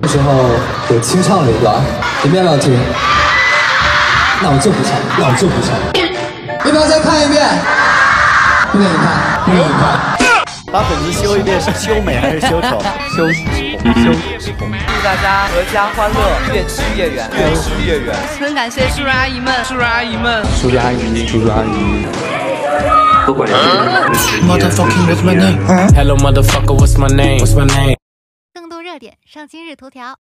时候有清唱了一段，你们要不要听？那我就不唱，要不要再看一遍？不愿意看，不愿意看。 把粉丝修一遍是修美还是修丑？修祝大家阖家欢乐，越吃越远，越吃越远。 很感谢叔叔阿姨们， 叔叔阿姨们， 叔叔阿姨。 不管你是 Motherfucking what's my name? Hello motherfucker, what's my name? What's my name? 更多热点上今日头条。